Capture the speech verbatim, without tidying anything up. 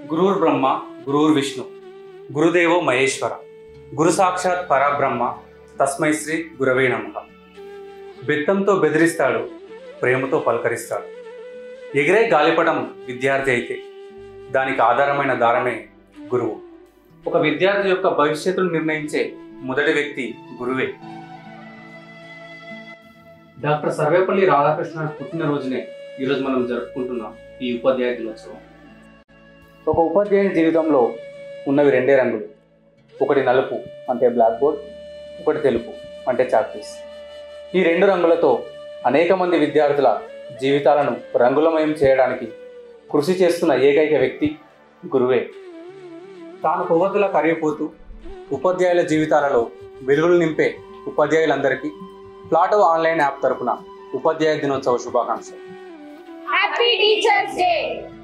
గురుర్ బ్రహ్మ గురుర్ విష్ణు గురుదేవో మహేశ్వర గురు సాక్షాత్ పరబ్రహ్మ తస్మై శ్రీ గురవే నమః. బెత్తంతో బెదిరిస్తాడు, ప్రేమతో పలకరిస్తాడు. ఎగిరే గాలిపటం విద్యార్థి అయితే దానికి ఆధారమైన దారమే గురువు. ఒక విద్యార్థి యొక్క భవిష్యత్తును నిర్ణయించే మొదటి వ్యక్తి గురువే. డాక్టర్ సర్వేపల్లి రాధాకృష్ణ పుట్టినరోజునే ఈరోజు మనం జరుపుకుంటున్నాం ఈ ఉపాధ్యాయ దినోత్సవం. ఒక ఉపాధ్యాయుని జీవితంలో ఉన్నవి రెండే రంగులు, ఒకటి నలుపు అంటే బ్లాక్ బోర్డ్, ఒకటి తెలుపు అంటే చాక్పీస్. ఈ రెండు రంగులతో అనేక మంది విద్యార్థుల జీవితాలను రంగులమయం చేయడానికి కృషి చేస్తున్న ఏకైక వ్యక్తి గురువే. తాను కొవ్వొత్తులా కరిగిపోతూ ఉపాధ్యాయుల జీవితాలలో వెలుగులు నింపే ఉపాధ్యాయులందరికీ ప్లాటో ఆన్లైన్ యాప్ తరపున ఉపాధ్యాయ దినోత్సవ శుభాకాంక్షలు. Happy Teachers Day!